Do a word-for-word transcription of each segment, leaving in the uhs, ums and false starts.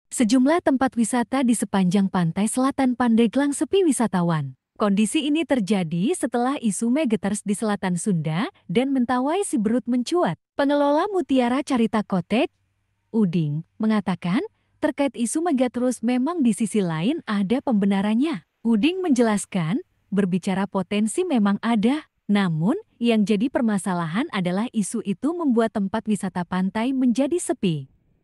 Sejumlah tempat wisata di sepanjang pantai selatan Pandeglang sepi wisatawan. Kondisi ini terjadi setelah isu Megaters di selatan Sunda dan Mentawai Siberut mencuat. Pengelola Mutiara Carita Kotek, Uding, mengatakan terkait isu Megatrus memang di sisi lain ada pembenarannya. Uding menjelaskan, berbicara potensi memang ada, namun yang jadi permasalahan adalah isu itu membuat tempat wisata pantai menjadi sepi.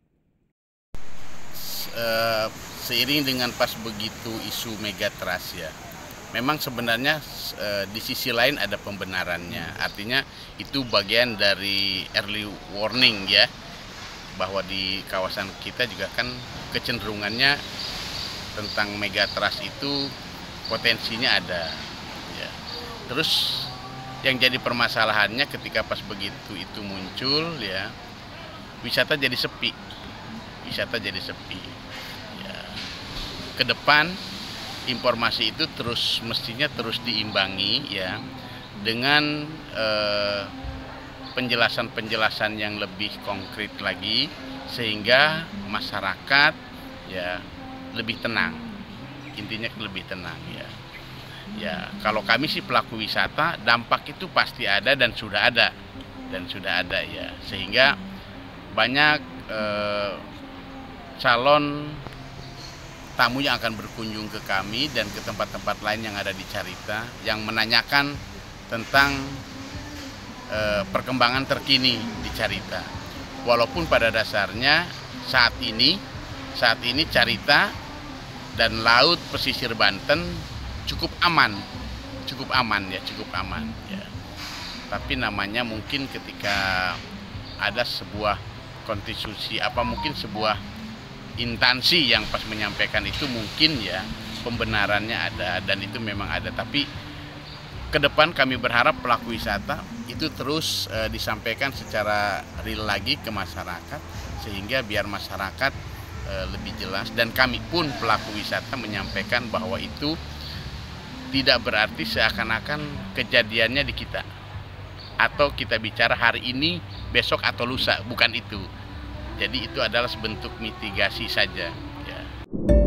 Uh, seiring dengan pas begitu isu Megatrust ya, memang sebenarnya uh, di sisi lain ada pembenarannya. Artinya itu bagian dari early warning ya, bahwa di kawasan kita juga kan kecenderungannya tentang Megatrust itu potensinya ada. Ya. Terus yang jadi permasalahannya ketika pas begitu itu muncul ya, wisata jadi sepi, wisata jadi sepi. Ke depan informasi itu terus mestinya terus diimbangi ya dengan eh, penjelasan-penjelasan yang lebih konkret lagi sehingga masyarakat ya lebih tenang, intinya lebih tenang ya. Ya kalau kami sih pelaku wisata, dampak itu pasti ada dan sudah ada dan sudah ada ya, sehingga banyak eh, calon tamu yang akan berkunjung ke kami dan ke tempat-tempat lain yang ada di Carita yang menanyakan tentang e, perkembangan terkini di Carita. Walaupun pada dasarnya saat ini saat ini Carita dan laut pesisir Banten cukup aman, cukup aman ya, cukup aman ya. Tapi namanya mungkin ketika ada sebuah konstitusi apa mungkin sebuah instansi yang pas menyampaikan itu mungkin ya pembenarannya ada dan itu memang ada, tapi ke depan kami berharap pelaku wisata itu terus e, disampaikan secara real lagi ke masyarakat sehingga biar masyarakat e, lebih jelas dan kami pun pelaku wisata menyampaikan bahwa itu tidak berarti seakan-akan kejadiannya di kita atau kita bicara hari ini besok atau lusa, bukan itu. Jadi itu adalah sebentuk mitigasi saja. Ya.